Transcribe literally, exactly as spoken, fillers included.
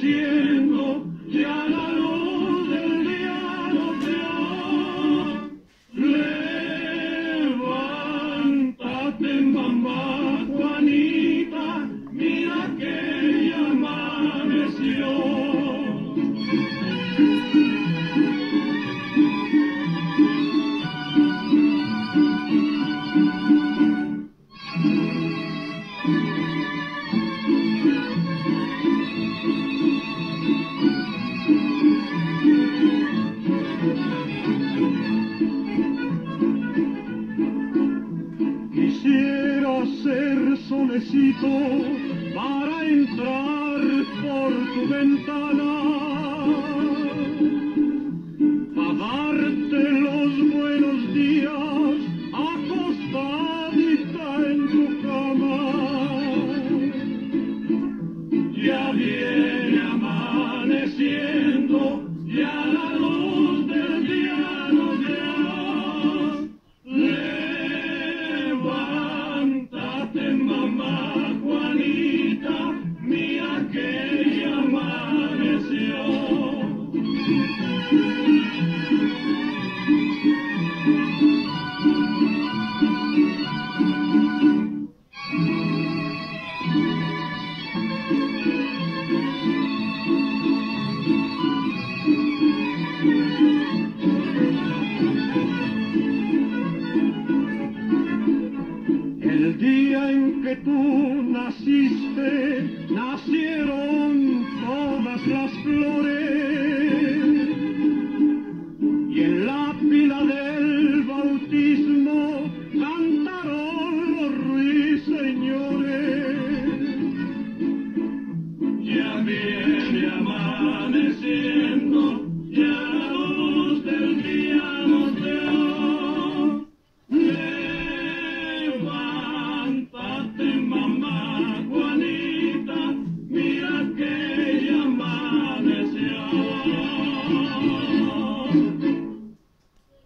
amaneciendo, ya la luz del día nos dio. Levántate, mamá Juanita, mira que ya amaneció. Quisiera ser solecito para entrar por tu ventana, para darte los buenos días acostadita en tu cama. Ya viene amaneciendo, ya la luz del día nos dio. Levántate, mamá Juanita, mira que ya amaneció. El día en que tú naciste, nacieron todas las flores, y en la pila del bautismo cantaron los ruiseñores.